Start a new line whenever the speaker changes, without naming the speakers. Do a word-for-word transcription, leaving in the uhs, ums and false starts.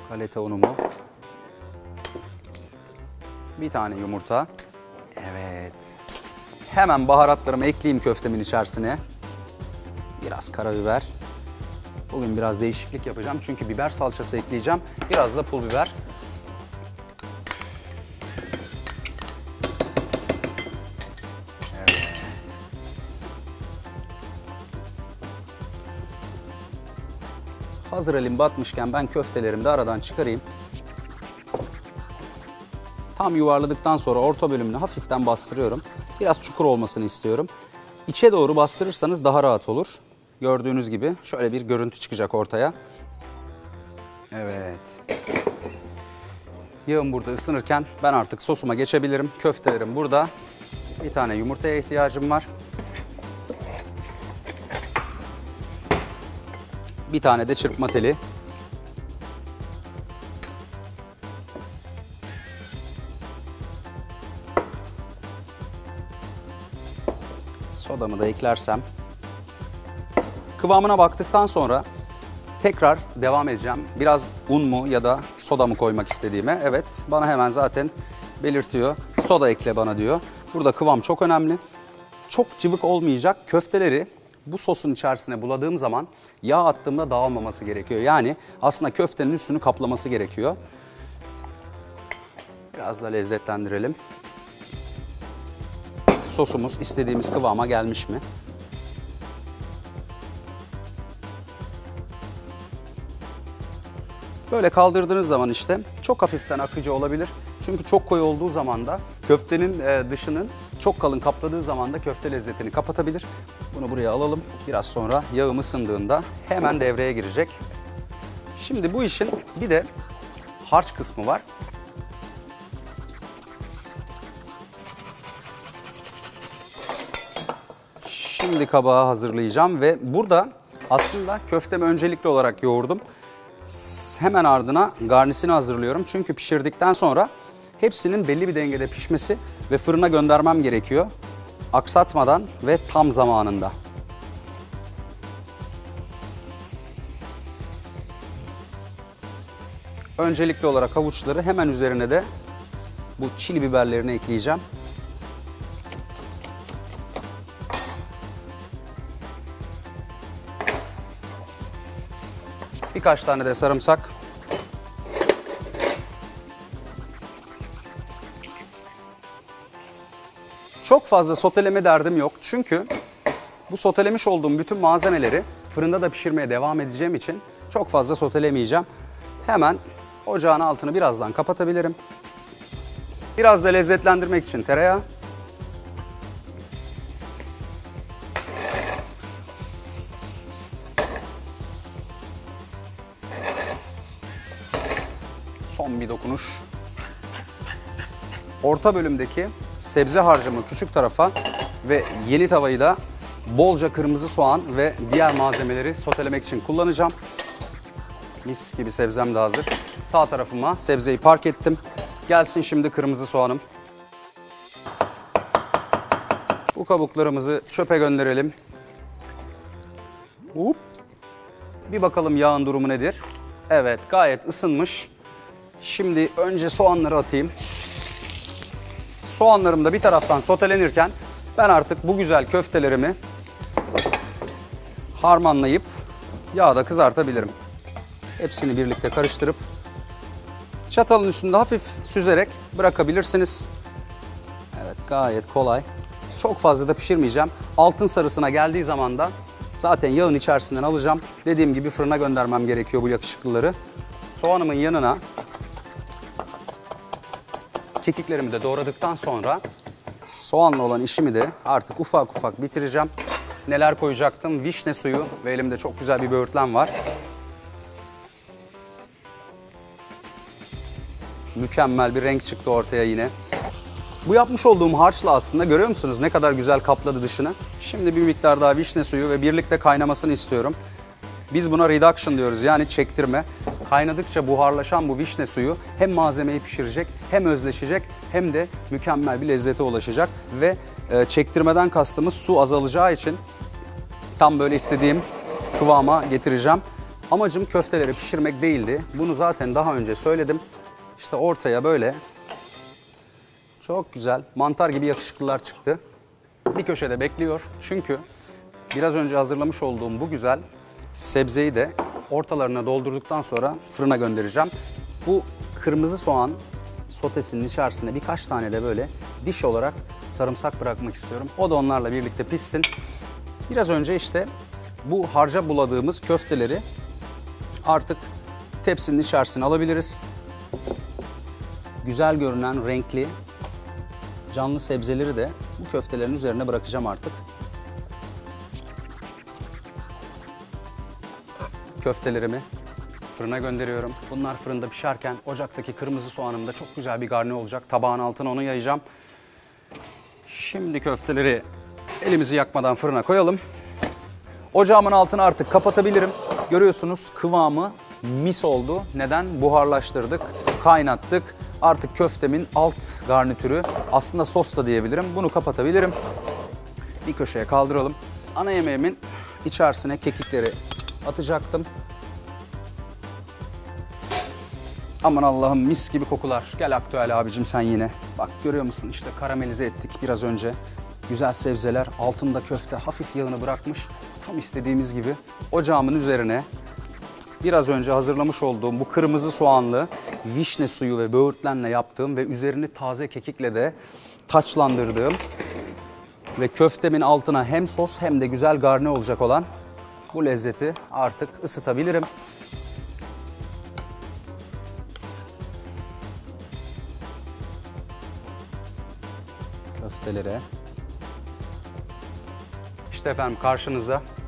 Galeta unumu. Bir tane yumurta. Evet. Hemen baharatlarımı ekleyeyim köftemin içerisine. Biraz karabiber. Bugün biraz değişiklik yapacağım çünkü biber salçası ekleyeceğim. Biraz da pul biber. Evet. Hazır elim batmışken ben köftelerimi de aradan çıkarayım. Tam yuvarladıktan sonra orta bölümünü hafiften bastırıyorum. Biraz çukur olmasını istiyorum. İçe doğru bastırırsanız daha rahat olur. Gördüğünüz gibi şöyle bir görüntü çıkacak ortaya. Evet. Yağım burada ısınırken ben artık sosuma geçebilirim. Köftelerim burada. Bir tane yumurtaya ihtiyacım var. Bir tane de çırpma teli. Sodamı da eklersem. Kıvamına baktıktan sonra tekrar devam edeceğim. Biraz un mu ya da soda mı koymak istediğime. Evet, bana hemen zaten belirtiyor. Soda ekle bana diyor. Burada kıvam çok önemli. Çok cıvık olmayacak. Köfteleri bu sosun içerisine buladığım zaman yağ attığımda dağılmaması gerekiyor. Yani aslında köftenin üstünü kaplaması gerekiyor. Biraz da lezzetlendirelim. Sosumuz istediğimiz kıvama gelmiş mi? Böyle kaldırdığınız zaman işte çok hafiften akıcı olabilir. Çünkü çok koyu olduğu zaman da köftenin dışının çok kalın kapladığı zaman da köfte lezzetini kapatabilir. Bunu buraya alalım. Biraz sonra yağım ısındığında hemen devreye girecek. Şimdi bu işin bir de harç kısmı var. Şimdi kabağı hazırlayacağım ve burada aslında köftemi öncelikli olarak yoğurdum. Hemen ardına garnisini hazırlıyorum. Çünkü pişirdikten sonra hepsinin belli bir dengede pişmesi ve fırına göndermem gerekiyor. Aksatmadan ve tam zamanında. Öncelikli olarak havuçları hemen üzerine de bu çili biberlerini ekleyeceğim. Birkaç tane de sarımsak. Çok fazla soteleme derdim yok. Çünkü bu sotelemiş olduğum bütün malzemeleri fırında da pişirmeye devam edeceğim için çok fazla sotelemeyeceğim. Hemen ocağın altını birazdan kapatabilirim. Biraz da lezzetlendirmek için tereyağı. Son bir dokunuş. Orta bölümdeki sebze harcımı küçük tarafa ve yeni tavayı da bolca kırmızı soğan ve diğer malzemeleri sotelemek için kullanacağım. Mis gibi sebzem de hazır. Sağ tarafıma sebzeyi park ettim. Gelsin şimdi kırmızı soğanım. Bu kabuklarımızı çöpe gönderelim. Hop. Bir bakalım yağın durumu nedir? Evet, gayet ısınmış. Şimdi önce soğanları atayım. Soğanlarım da bir taraftan sotelenirken ben artık bu güzel köftelerimi harmanlayıp yağda kızartabilirim. Hepsini birlikte karıştırıp çatalın üstünde hafif süzerek bırakabilirsiniz. Evet, gayet kolay. Çok fazla da pişirmeyeceğim. Altın sarısına geldiği zaman da zaten yağın içerisinden alacağım. Dediğim gibi fırına göndermem gerekiyor bu yakışıklıları. Soğanımın yanına kekiklerimi de doğradıktan sonra soğanla olan işimi de artık ufak ufak bitireceğim. Neler koyacaktım? Vişne suyu ve elimde çok güzel bir böğürtlen var. Mükemmel bir renk çıktı ortaya yine. Bu yapmış olduğum harçla aslında görüyor musunuz ne kadar güzel kapladı dışını. Şimdi bir miktar daha vişne suyu ve birlikte kaynamasını istiyorum. Biz buna reduction diyoruz, yani çektirme. Kaynadıkça buharlaşan bu vişne suyu hem malzemeyi pişirecek, hem özleşecek, hem de mükemmel bir lezzete ulaşacak. Ve e, çektirmeden kastımız su azalacağı için tam böyle istediğim kıvama getireceğim. Amacım köfteleri pişirmek değildi. Bunu zaten daha önce söyledim. İşte ortaya böyle çok güzel mantar gibi yakışıklılar çıktı. Bir köşede bekliyor. Çünkü biraz önce hazırlamış olduğum bu güzel sebzeyi de ortalarına doldurduktan sonra fırına göndereceğim. Bu kırmızı soğan sotesinin içerisine birkaç tane de böyle diş olarak sarımsak bırakmak istiyorum. O da onlarla birlikte pişsin. Biraz önce işte bu harca buladığımız köfteleri artık tepsinin içerisine alabiliriz. Güzel görünen renkli canlı sebzeleri de bu köftelerin üzerine bırakacağım artık. Köftelerimi fırına gönderiyorum. Bunlar fırında pişerken ocaktaki kırmızı soğanım da çok güzel bir garni olacak. Tabağın altına onu yayacağım. Şimdi köfteleri elimizi yakmadan fırına koyalım. Ocağımın altını artık kapatabilirim. Görüyorsunuz kıvamı mis oldu. Neden? Buharlaştırdık, kaynattık. Artık köftemin alt garnitürü, aslında sos da diyebilirim. Bunu kapatabilirim. Bir köşeye kaldıralım. Ana yemeğimin içerisine kekikleri atacaktım. Aman Allah'ım, mis gibi kokular. Gel Aktüel abicim sen yine. Bak görüyor musun, işte karamelize ettik biraz önce. Güzel sebzeler, altında köfte hafif yağını bırakmış. Tam istediğimiz gibi. Ocağımın üzerine biraz önce hazırlamış olduğum bu kırmızı soğanlı vişne suyu ve böğürtlenle yaptığım ve üzerini taze kekikle de taçlandırdığım ve köftemin altına hem sos hem de güzel garni olacak olan bu lezzeti artık ısıtabilirim. Köftelere. İşte efendim karşınızda